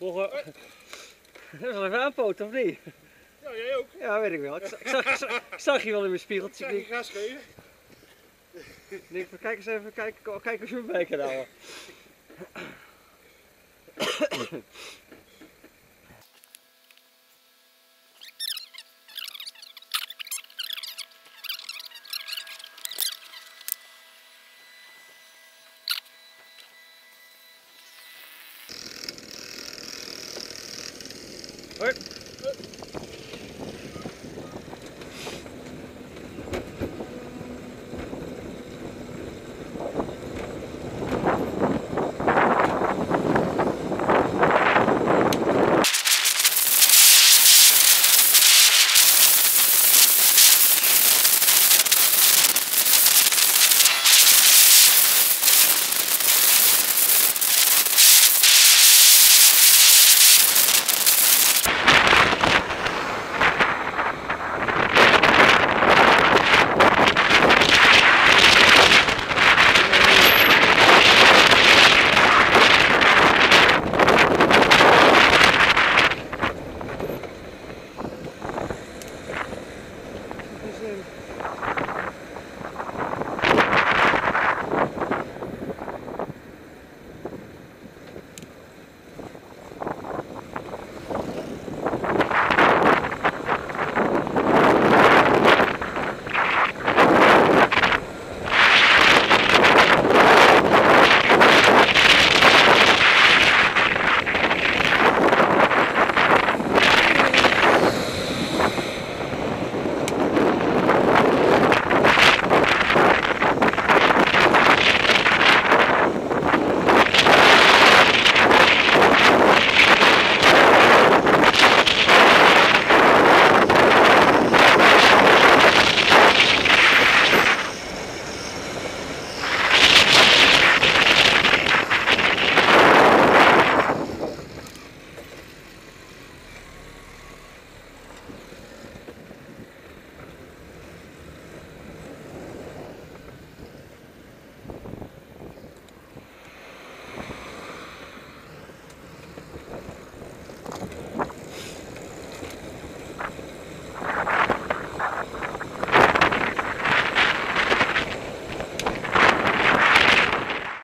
Dat is wel even aanpoten, of niet? Ja, jij ook. Ja, weet ik wel. Ik zag je wel in mijn spiegeltje. Ik zag je gas geven. Ik denk, kijk eens even, kijk eens hoe bij kan houden. Hoi.